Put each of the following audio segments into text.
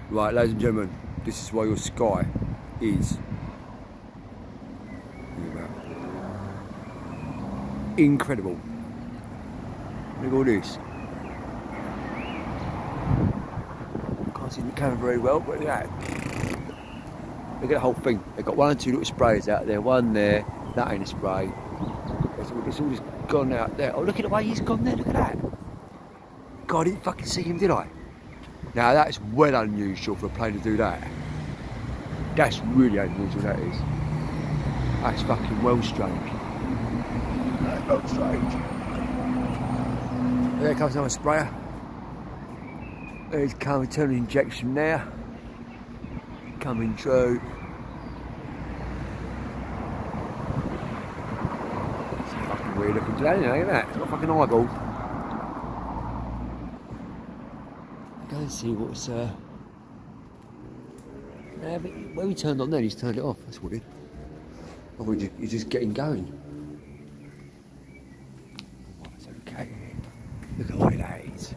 Right, ladies and gentlemen, this is why your sky is incredible. Look at all this. Can't see the camera very well, but look at that. Look at the whole thing. They've got 1 or 2 little sprays out there. One there. That ain't a spray. It's all just gone out there. Oh, look at the way he's gone there. Look at that. God, I didn't fucking see him, did I? Now that's well unusual for a plane to do that. That's really unusual, that is. That's fucking well strange. That's well strange. There comes another sprayer. There's coming, turning injection now. Coming through. It's fucking weird looking today, isn't it? Look at that. It's got a fucking eyeball. Go and see what's where we turned on then, he's turned it off. That's weird. Oh, he's just getting going. Oh, it's okay. Look at the way that is.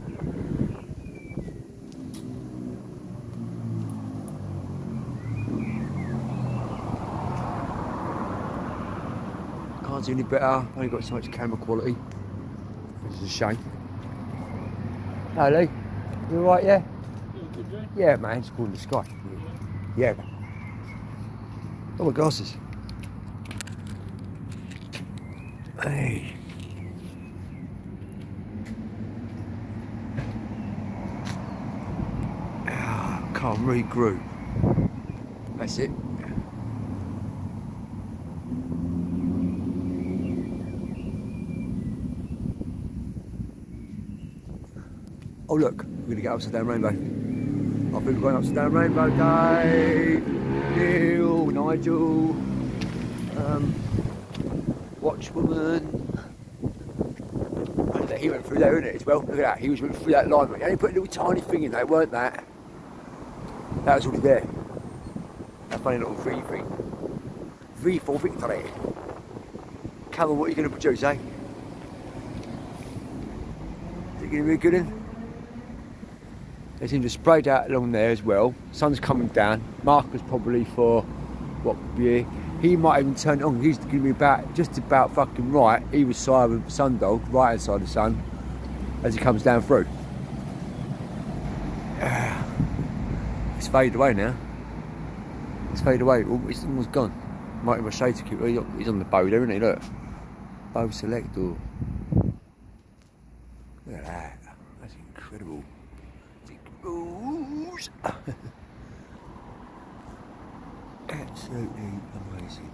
Can't do any better. Only got so much camera quality, which is a shame. Hello, Lee. You alright, yeah? Yeah, man, it's called the sky. Yeah. Oh, my glasses. Hey. Ah, can't regroup. That's it. Oh look, we're going to get upside down rainbow. I think we're going upside down rainbow, Dave, Neil, Nigel, Watchwoman. And he went through there, didn't it, as well? Look at that, he went through that line, but he only put a little tiny thing in there, weren't that? That was already there. That funny little V thing. V for victory. Come on, what are you going to produce, eh? Is it going to be a good one? They seem to have sprayed out along there as well. Sun's coming down. Marker's probably for what year? He might even turn it on. He's going to be about just about fucking right. He was side of Sundog, right hand side of the sun, as he comes down through. It's faded away now. It's faded away. It's almost gone. Might have a shade to keep. He's on the bow there, isn't he? Look, bow select or. Look at that. That's incredible. Absolutely amazing.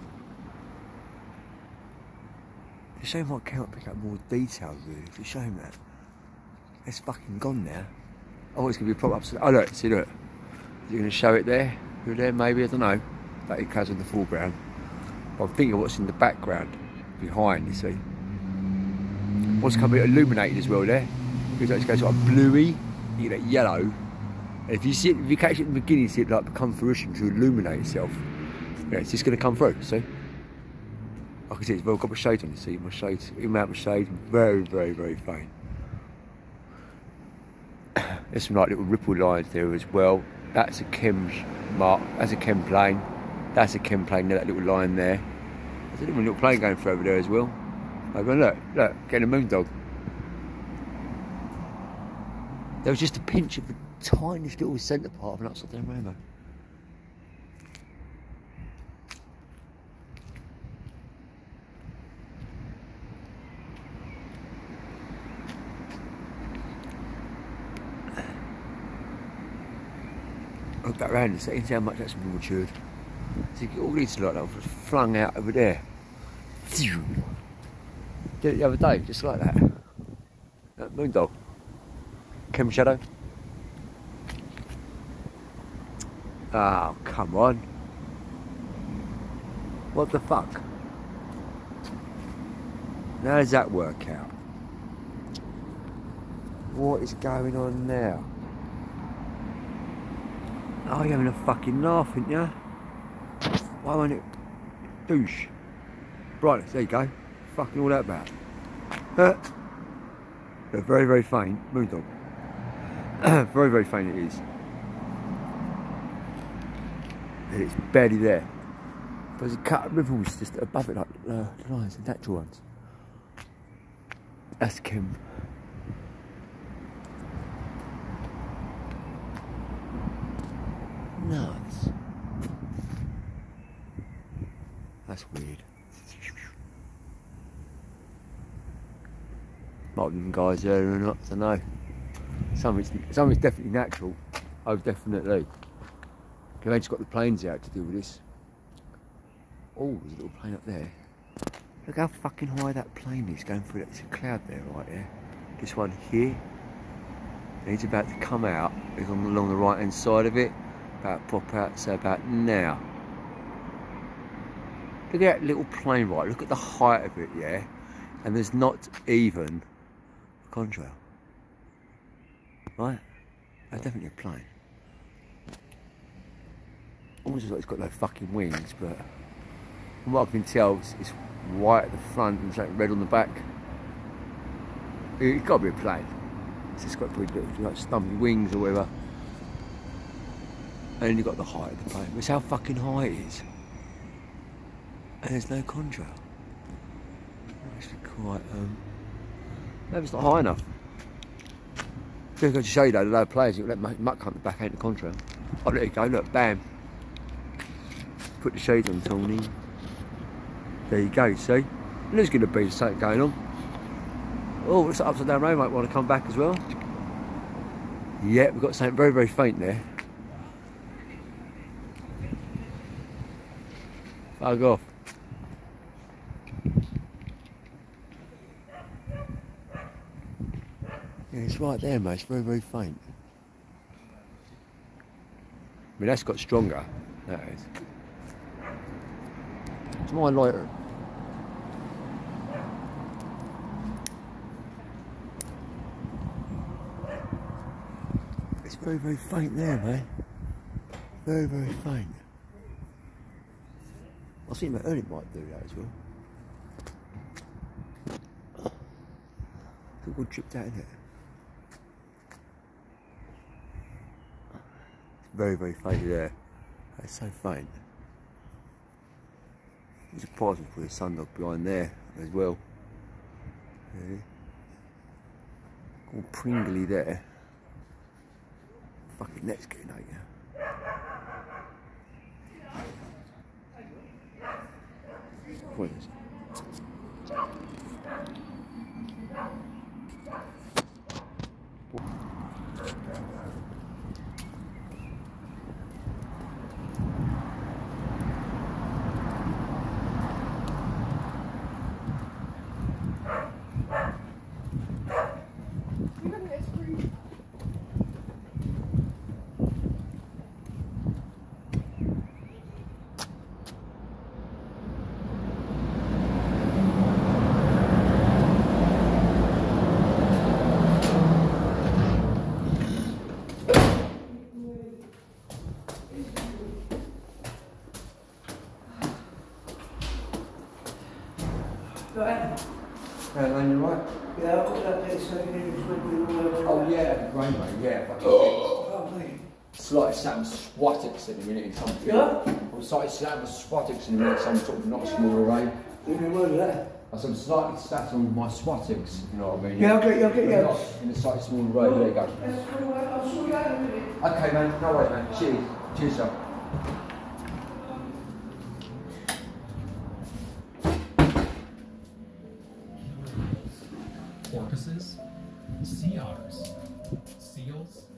It's a shame I can't pick up more detail, really. It's a shame that. It's fucking gone now. Oh, it's going to be a prop up. Oh, look, see, look. Is it going to show it there? Through there, maybe? I don't know. That it goes in the foreground. But I'm thinking what's in the background, behind, you see. What's coming illuminated as well there. Because it goes sort of bluey. You get that yellow. And if you see it, if you catch it in the beginning, you see it like become fruition to illuminate itself. Yeah, it's just going to come through, see? I can see it's well got my shade on, you see, my shade, even out my shade, very, very, very faint. There's some like little ripple lines there as well. That's a chem mark, that's a chem plane. That's a chem plane there, that little line there. There's a little plane going through over there as well. Over, look, getting a moon dog. There was just a pinch of the tiniest little centre part of an upside down rainbow. Look back round and see how much that's matured. See, all these like that was flung out over there. Did it the other day, just like that. That moon dog. Chem shadow. Oh, come on. What the fuck? How does that work out? What is going on now? Oh, you're having a fucking laugh, aren't you? Why won't it? Douche. Brightness, there you go. Fucking all that about. They're very, very faint. Moon dog. Very, very faint it is. It's barely there. But there's a cut of ripples just above it, like the lines, the natural ones. That's Kim. Nuts. That's weird. Might have been guys there or not, I don't know. Something's definitely natural. Oh, definitely. They've just got the planes out to do with this. Oh, there's a little plane up there. Look how fucking high that plane is going through that. There's a cloud there, right there. This one here. And he's about to come out. He's along the right hand side of it. About to pop out, so about now. Look at that little plane, right? Look at the height of it, yeah? And there's not even a contrail. Right? That's definitely a plane. Almost like it's got no fucking wings, but from what I can tell, it's white at the front and it's like red on the back. It's got to be a plane. It's just got pretty little, like stumpy wings or whatever. And then you've got the height of the plane. It's how fucking high it is. And there's no contrail. Actually quite, maybe it's not high enough. Just to show you though, the low players, you let muck hunt the back ain't the contrail. Oh, there you go, look, bam. Put the shades on, Tony. There you go, you see? And there's going to be something going on. Oh, looks like upside down road might want to come back as well. Yeah, we've got something very, very faint there. Bug off. Yeah, it's right there, mate. It's very, very faint. I mean, that's got stronger. That is. It's my lighter. It's very, very faint there, mate. Very, very faint. I think my Ernie might do that as well. It's all good chipped out, isn't it? It's very, very faint there. It's so faint. There's a surprising for the sundog behind there as well. Yeah. All pringly there. Fucking net's getting out here. What is it? And you're right. Yeah, I'll put that there so you can just went all over. Oh yeah, great mate, yeah. Oh, mate. Slightly Sam Swatix in a minute in something. Yeah? I'm slightly Sam Swatix in a minute, some sort of not a small array. You can word that. I said slightly sat on my Swatix, you know what I mean? Yeah, I'll get you. In a slightly small array, there you go. I'll sort you out in a minute. Okay man, no worries man. Cheers. Cheers sir. Porpoises, sea otters, seals,